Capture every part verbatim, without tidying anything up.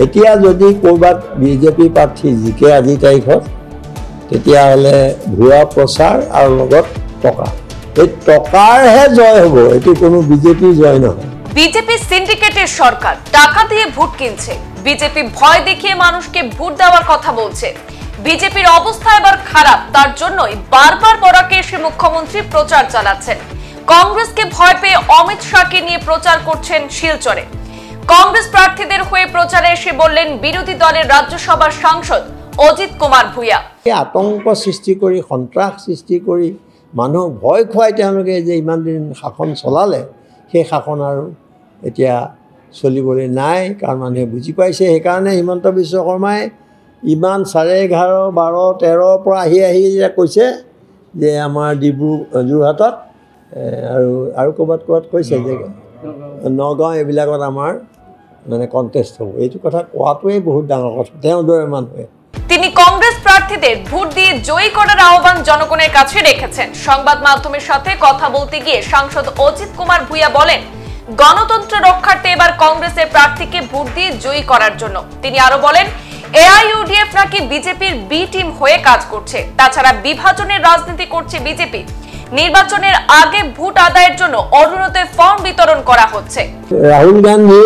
এতিয়া যদি ক'ৰবাত বিজেপি প্ৰাৰ্থী জিকে আজি তাৰিখত তেতিয়াহ'লে ভুৱা প্ৰচাৰ আৰু লগত টকা এই টকাৰহে জয় হ'ব এটি কোনো বিজেপি জয় নহয় বিজেপি সিন্ডিকেটের সরকার টাকা দিয়ে ভোট কিনছে বিজেপি ভয় দেখিয়ে মানুষকে ভোট দেওয়ার কথা বলছে বিজেপির অবস্থা এবার খারাপ তার জন্যই বারবার বরাকে এসে মুখ্যমন্ত্রী প্রচার চালাচ্ছেন কংগ্রেসকে ভয় পেয়ে অমিত শাহকে নিয়ে প্রচার করছেন শিলচরে কংগ্রেস প্রার্থীদের হয়ে প্রচারে এসে বললেন বিরোধী দলের রাজ্যসভার সাংসদ অজিত কুমার ভূঁইয়া আতংক সৃষ্টি কৰি সন্ত্ৰাস সৃষ্টি কৰি মানুহ ভয় খুৱাই তেওঁলোকে যে ইমান দিন শাসন চলালে সেই শাসন আৰু এতিয়া চলিবলৈ নাই কাৰণ মানুহে বুজি পাইছে সেইকাৰণে হিমন্ত বিশ্ব শৰ্মাই ইমান চাৰে এঘাৰ বাৰ তেৰৰ পৰা আহি আহি কৈছে যে আমাৰ ডিব্ৰু যোৰহাটত আৰু আৰু ক'ৰবাত ক'ৰবাত কৈছে যে নগাঁও এইবিলাকত আমাৰ মানে কণ্টেষ্ট হ'ব এইটো কথা কোৱাটোৱে বহুত ডাঙৰ কথা তেওঁৰ দৰে মানুহে তিনি কংগ্রেস প্রার্থীদের ভোট দিয়ে জয়ী করার আহ্বান জনগণের কাছে রেখেছেন সংবাদ মাধ্যমের সাথে কথা বলতে গিয়ে সাংসদ অজিত কুমার ভূঁইয়া বলেন গণতন্ত্র রক্ষার্থে এবার কংগ্রেসের প্রার্থীকে ভোট দিয়ে জয়ী করার জন্য তিনি আরো বলেন এআইইউডিএফ নাকি বিজেপির বি টিম হয়ে কাজ করছে তাছাড়া বিভাজনের রাজনীতি করছে বিজেপি নির্বাচনের আগে ভোট আদায়ের জন্য অনুরোধে ফর্ম বিতরণ করা হচ্ছে রাহুল গান্ধী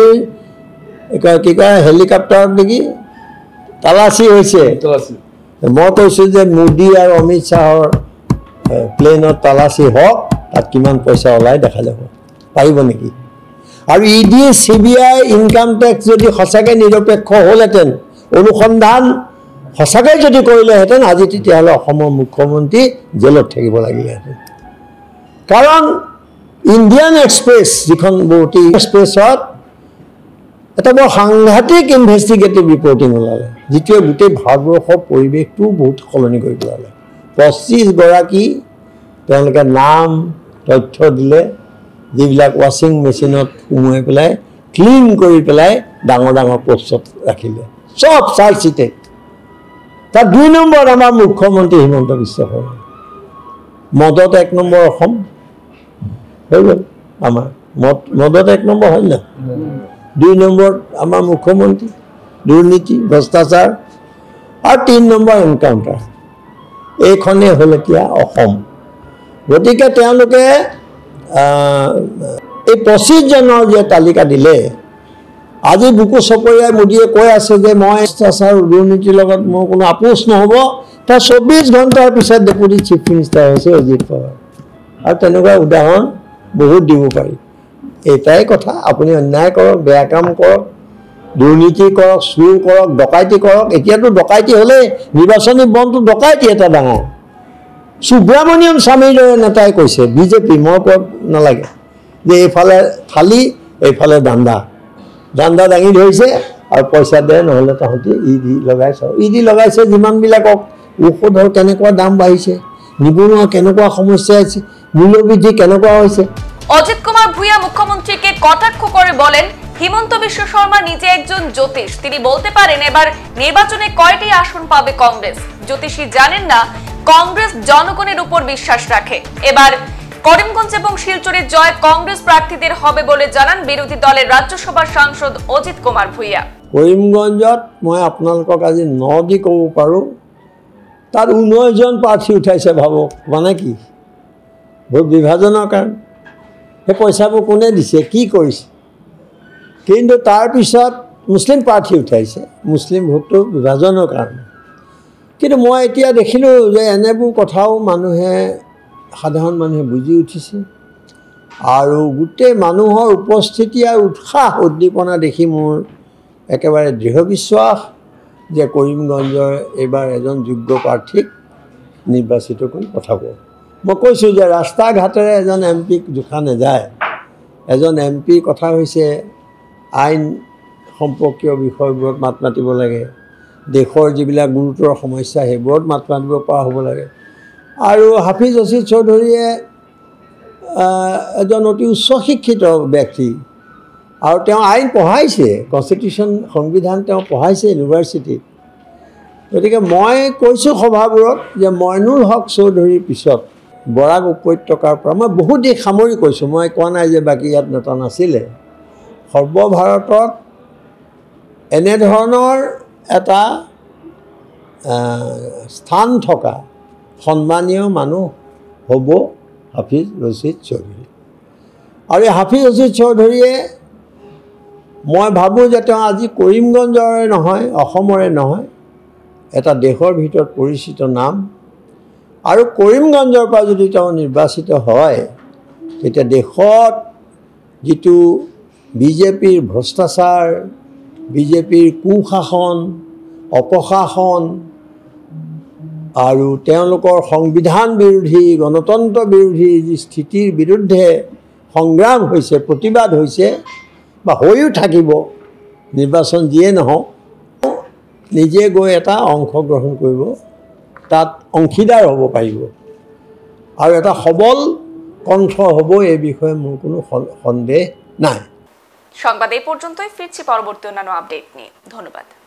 কি কয় হেলিকপ্টার দেখি তালাচী হৈছে মই কৈছোঁ যে মোদী আৰু অমিত শ্বাহৰ প্লেনত তালাচী হওক তাত কিমান পইচা ওলাই দেখা যাব পাৰিব নেকি আৰু E D C B I income tax যদি সঁচাকৈ নিৰপেক্ষ হ'লহেঁতেন অনুসন্ধান সঁচাকৈ যদি কৰিলেহেঁতেন আজি তেতিয়াহ'লে অসমৰ মুখ্যমন্ত্ৰী জেলত থাকিব লাগিলেহেঁতেন কাৰণ ইণ্ডিয়ান এক্সপ্ৰেছ যিখন বৰ্তি এক্সপ্ৰেছত এটা বৰ সাংঘাতিক ইনভেষ্টিগেটিভ ৰিপৰ্টিং ওলালে যিটোৱে গোটেই ভাৰতবৰ্ষৰ পৰিৱেশটো বহুত সলনি কৰি পেলালে পঁচিছ গৰাকী তেওঁলোকে নাম তথ্য দিলে যিবিলাক ৱাশ্বিং মেচিনত সোমোৱাই পেলাই ক্লিন কৰি পেলাই ডাঙৰ ডাঙৰ পোষ্টত ৰাখিলে চব চাই চিতে তাত দুই নম্বৰত আমাৰ মুখ্যমন্ত্ৰী হিমন্ত বিশ্ব শৰ্মা মদত এক নম্বৰ অসম হৈ গ'ল আমাৰ মদ মদত এক নম্বৰ হয় না দুই নম্বৰত আমাৰ মুখ্যমন্ত্ৰী দুৰ্নীতি ভ্ৰষ্টাচাৰ আৰু তিন নম্বৰ এনকাউণ্টাৰ এইখনেই হ'ল এতিয়া অসম গতিকে তেওঁলোকে এই পঁচিছজনৰ যে তালিকা দিলে আজি বুকু চপৰিয়াই মোদীয়ে কৈ আছে যে মই ভ্ৰষ্টাচাৰ দুৰ্নীতিৰ লগত মোৰ কোনো আপোচ নহ'ব তাৰ চৌব্বিছ ঘণ্টাৰ পিছত ডেপুটি চিফ মিনিষ্টাৰ হৈছে অজিত পাৱাৰ আৰু তেনেকুৱা উদাহৰণ বহুত দিব পাৰি এটাই কথা আপুনি অন্যায় কৰক বেয়া কাম কৰক দুৰ্নীতি কৰক চুৰ কৰক ডকাইতি কৰক এতিয়াতো ডকাইতি হ'লে নিৰ্বাচনী বন্ধটো ডকাইতি এটা ডাঙৰ সুব্ৰমণিয়ম স্বামীৰ দৰে নেতাই কৈছে বিজেপি মই ক'ব নালাগে যে এইফালে থালি এইফালে দাণ্ডা দাণ্ডা দাঙি ধৰিছে আৰু পইচা দে নহ'লে তাহাঁতি ই ডি লগাইছে ই ডি লগাইছে যিমানবিলাকক ঔষধৰ কেনেকুৱা দাম বাঢ়িছে নিবনুৱা কেনেকুৱা সমস্যা আছে মূল্যবৃদ্ধি কেনেকুৱা হৈছে অজিত কুমার ভূঁইয়া মুখ্যমন্ত্রীকে কটাক্ষ করে বলেন হিমন্ত বিশ্ব শর্মা নিজে একজন জ্যোতিষ তিনি বলতে পারেন এবার নির্বাচনে কয়টি আসন পাবে কংগ্রেস জ্যোতিষী জানেন না কংগ্রেস জনগণের উপর বিশ্বাস রাখে এবার করিমগঞ্জ এবং শিলচরের জয় কংগ্রেস প্রার্থীদের হবে বলে জানান বিরোধী দলের রাজ্যসভার সাংসদ অজিত কুমার ভূঁইয়া করিমগঞ্জত মই আপোনালোকক আজি নদি ক'ব পাৰোঁ তাত ঊনৈছ জন প্ৰাৰ্থী উঠাইছে ভাবক মানে কি ভোট বিভাজনৰ কাৰণে সেই পইচাবোৰ কোনে দিছে কি কৰিছে কিন্তু তাৰপিছত মুছলিম প্ৰাৰ্থী উঠাইছে মুছলিম ভোটটো বিভাজনৰ কাৰণে কিন্তু মই এতিয়া দেখিলোঁ যে এনেবোৰ কথাও মানুহে সাধাৰণ মানুহে বুজি উঠিছে আৰু গোটেই মানুহৰ উপস্থিতি আৰু উৎসাহ উদ্দীপনা দেখি মোৰ একেবাৰে দৃঢ় বিশ্বাস যে কৰিমগঞ্জৰ এইবাৰ এজন যোগ্য প্ৰাৰ্থীক নিৰ্বাচিত কৰি পঠাব মই কৈছোঁ যে ৰাস্তা ঘাটেৰে এজন এম পিক জোখা নাযায় এজন এম পি কথা হৈছে আইন সম্পৰ্কীয় বিষয়বোৰত মাত মাতিব লাগে দেশৰ যিবিলাক গুৰুতৰ সমস্যা সেইবোৰত মাত মাতিব পৰা হ'ব লাগে আৰু হাফিজ ৰছিদ চৌধুৰীয়ে এজন অতি উচ্চ শিক্ষিত ব্যক্তি আৰু তেওঁ আইন পঢ়াইছে কনষ্টিটিউশ্যন সংবিধান তেওঁ পঢ়াইছে ইউনিভাৰ্চিটিত গতিকে মই কৈছোঁ সভাবোৰত যে মইনুল হক চৌধুৰীৰ পিছত বৰাক উপত্যকাৰ পৰা মই বহুত দিশ সামৰি কৈছোঁ মই কোৱা নাই যে বাকী ইয়াত নেতা নাছিলে সৰ্বভাৰতত এনেধৰণৰ এটা স্থান থকা সন্মানীয় মানুহ হ'ব হাফিজ ৰছিদ চৌধুৰী। আৰু এই হাফিজ ৰছিদ চৌধুৰীয়ে মই ভাবোঁ যে তেওঁ আজি কৰিমগঞ্জৰে নহয়, অসমৰে নহয়, এটা দেশৰ ভিতৰত পৰিচিত নাম। আৰু কৰিমগঞ্জৰ পৰা যদি তেওঁ নিৰ্বাচিত হয়, তেতিয়া দেশত যিটো বিজেপিৰ ভ্ৰষ্টাচাৰ, বিজেপিৰ কুশাসন, অপশাসন আৰু তেওঁলোকৰ সংবিধান বিৰোধী, গণতন্ত্ৰ বিৰোধী যি স্থিতিৰ বিৰুদ্ধে সংগ্ৰাম হৈছে, প্ৰতিবাদ হৈছে বা হৈও থাকিব, নিৰ্বাচন যিয়ে নহওক, নিজে গৈ এটা অংশগ্ৰহণ কৰিব, তাত অংশীদাৰ হ'ব পাৰিব আৰু এটা সবল কণ্ঠ হ'ব, এই বিষয়ে মোৰ কোনো সন্দেহ নাই। সংবাদ এই পর্যন্তই, ফিরছি পরবর্তী অন্যান্য আপডেট নিয়ে। ধন্যবাদ।